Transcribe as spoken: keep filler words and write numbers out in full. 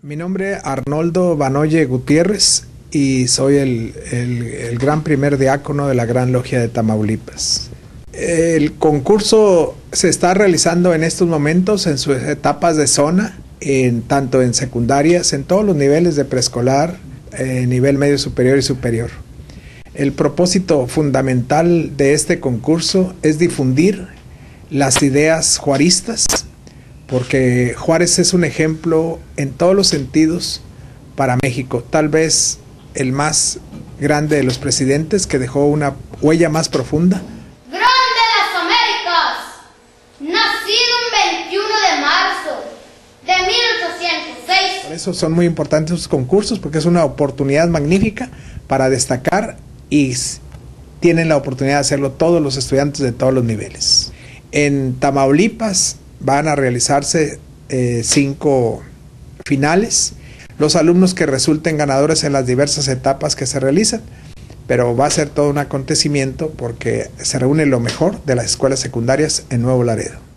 Mi nombre es Arnoldo Banoye Gutiérrez y soy el, el, el gran primer diácono de la Gran Logia de Tamaulipas. El concurso se está realizando en estos momentos en sus etapas de zona, en, tanto en secundarias, en todos los niveles de preescolar, eh, nivel medio superior y superior. El propósito fundamental de este concurso es difundir las ideas juaristas, porque Juárez es un ejemplo en todos los sentidos para México, tal vez el más grande de los presidentes que dejó una huella más profunda. ¡Grande las Américas! Nacido un veintiuno de marzo de mil ochocientos seis. Por eso son muy importantes estos concursos, porque es una oportunidad magnífica para destacar y tienen la oportunidad de hacerlo todos los estudiantes de todos los niveles. En Tamaulipas van a realizarse eh, cinco finales, los alumnos que resulten ganadores en las diversas etapas que se realizan, pero va a ser todo un acontecimiento porque se reúne lo mejor de las escuelas secundarias en Nuevo Laredo.